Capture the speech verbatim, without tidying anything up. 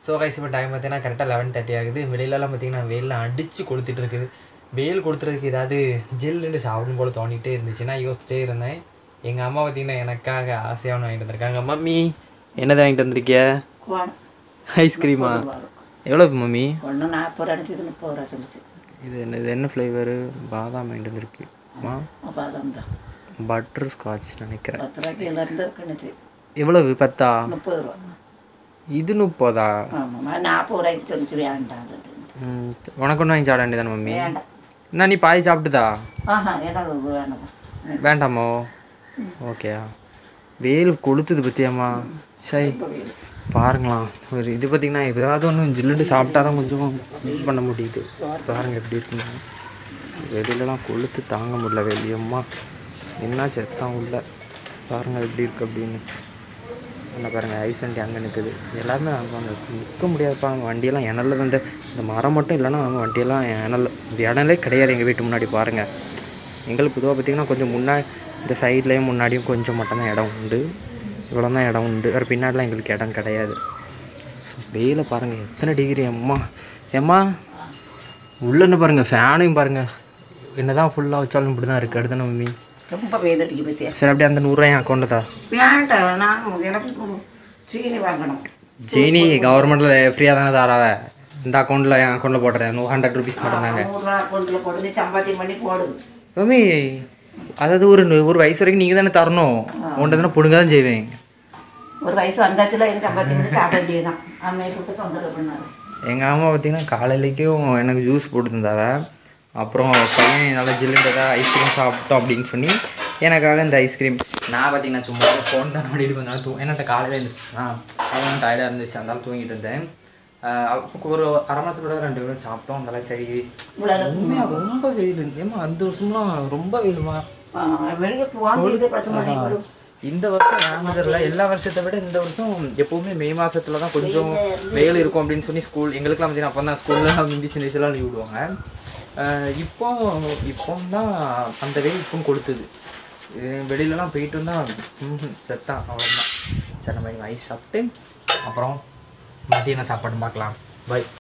So guys இப்போ time பார்த்தீங்கன்னா கரெக்டாக லெவன் தேர்ட்டி ஆகுது. வெளியிலலாம் பார்த்தீங்கன்னா வெயிலில் அடித்து கொளுத்திட்டு இருக்குது. வெயில் கொடுத்துறதுக்கு ஏதாவது ஜில்லுன்னு சாப்பிடும் போல் தோண்டிகிட்டே இருந்துச்சுன்னா யோசிச்சிட்டே இருந்தேன். எங்கள் அம்மா பார்த்தீங்கன்னா எனக்காக ஆசையாக ஒன்று வாங்கிட்டு வந்திருக்காங்க. மம்மி என்னதான் வாங்கிட்டு வந்திருக்கிய? ஐஸ்கிரீமா? எவ்வளோ மம்மி? ஒன்று நாற்பது ரூபா அடிச்சது முப்பது ரூபா சொல்லிச்சு. இது என்ன இது என்ன ஃப்ளேவரு? பாதாம் வாங்கிட்டு வந்திருக்கு. பாதாம் தான். பட்டர் ஸ்காட்ச் நினைக்கிறேன். பத்து ரூபாய்க்கு எல்லாருந்து இருக்குன்னுச்சு. எவ்வளவு? பத்தா? முப்பது ரூபா. இது முப்பதா? ஆமாம், நாற்பது ரூபாய்க்கு சொல்லிச்சு. வேண்டாம். ம், உனக்கு ஒன்று வாங்கி சாப்பிட வேண்டியதானே மம்மி? வேண்டாம். என்ன நீ பாதி சாப்பிட்டுதா? ஆஹா, எனக்கு வேண்டாம். வேண்டாமோ? ஓகேயா. வெயில் கொளுத்துது பற்றியாம்மா. சரி பாருங்களாம். ஒரு இது பார்த்திங்கன்னா ஏதாவது ஒன்று ஜில்லுட்டு சாப்பிட்டா தான் கொஞ்சம் இது பண்ண முடியுது. பாருங்கள் எப்படி இருக்குங்க. வெளியிலலாம் கொளுத்து தாங்க முடியல. வெளியம்மா என்ன செத்தான் உள்ள. பாருங்கள் எப்படி இருக்குது அப்படின்னு. என்ன பாருங்கள், ஐஸ் வண்டி அங்கே நிற்குது. எல்லாருமே அங்கே நிற்க முடியாதுப்பா. வண்டியெல்லாம் இணல்ல வந்து இந்த மரம் மட்டும் இல்லைன்னா நம்ம வண்டியெல்லாம் இணல் இந்த இணலே கிடையாது எங்கள் வீட்டு முன்னாடி. பாருங்கள், எங்களுக்கு பொதுவாக பார்த்திங்கன்னா கொஞ்சம் முன்னாடி இந்த சைட்லேயும் முன்னாடியும் கொஞ்சம் மட்டும்தான் இடம் உண்டு. இவ்வளோ தான் இடம் உண்டு. வேறு பின்னாடிலாம் எங்களுக்கு இடம் கிடையாது. வெயில பாருங்கள் எத்தனை டிகிரி. அம்மா ஏம்மா உள்ளன்னு பாருங்கள், ஃபேனையும் பாருங்கள். என்ன தான் ஃபுல்லாக வச்சாலும் இப்படி தான் இருக்குது. அடுத்தான மம்மி ரொம்ப வெயில் அடிக்க பற்றியா? சரி அப்படியே அந்த நூறுரூவா என் அக்கௌண்ட்டு தான். வேண்டாம், நான் எனக்கு சீனி வாங்கணும். சீனி கவர்மெண்ட்டில் ஃப்ரீயாக தானே தாராவ. இந்த அக்கௌண்ட்டில் என் அக்கௌண்ட்டில் போட்டுறேன். நூ ஹண்ட்ரட் ருபீஸ் மட்டும் தாங்க. நூறுரூவா அக்கௌண்ட்டில் போட்டு சம்பாத்தியம் பண்ணி போடு மம்மி. அதாவது ஒரு ஒரு வயசு வரைக்கும் நீங்கள் தானே தரணும். உன்ட்ட தானே பிடுங்க தான் செய்வேன். ஒரு வயசு வந்தாச்சுல எனக்கு சம்பாத்தியம் பண்ணி சாப்பிட வேண்டியதுதான். அம்மையை போட்டு தொந்தரவு பண்ணாரு. எங்கள் அம்மா பார்த்திங்கன்னா காலையிலேக்கும் எனக்கு ஜூஸ் போட்டு தந்தாவ. அப்புறம் பையன் நல்லா ஜில்லுன்னு ஏதாவது ஐஸ்கிரீம் சாப்பிட்டோம் அப்படின்னு சொல்லி எனக்காக இந்த ஐஸ்கிரீம். நான் பார்த்திங்கன்னா சும்மா ஃபோன் தான் பண்ணிட்டு கொஞ்சம் தூ ஏன்னா காலையில் இருந்துச்சு. ஆ அதெல்லாம் டயர்டாக இருந்துச்சு. அதனால தூங்கிட்டு இருந்தேன். ஒரு அரை மணி நேரத்தோட ரெண்டு பேரும் சாப்பிட்டோம். அதெல்லாம் சரி. உண்மையாக ரொம்ப வெயில் ஏமா அந்த வருஷம்லாம் ரொம்ப வெயிலுமா. இந்த வருஷம் ஏமாதிரில் எல்லா வருஷத்தை விட இந்த வருஷம் எப்போவுமே மே மாதத்துல தான் கொஞ்சம் வெயில் இருக்கும் அப்படின்னு சொல்லி ஸ்கூல் எங்களுக்குலாம் பார்த்தீங்கன்னா அப்போ தான் ஸ்கூல்லாம் முந்தி சின்ன வயசுலாம் லீவ் விடுவாங்க. இப்போ இப்போ தான் அந்த வெயில் இப்போ கொளுத்துது. வெளியிலலாம் போயிட்டு இருந்தால் செத்தான் அவ்வளோதான். சரி நம்ம ஐஸ் சாப்பிட்டு அப்புறம் மதியான சாப்பாடு பார்க்கலாம். பை.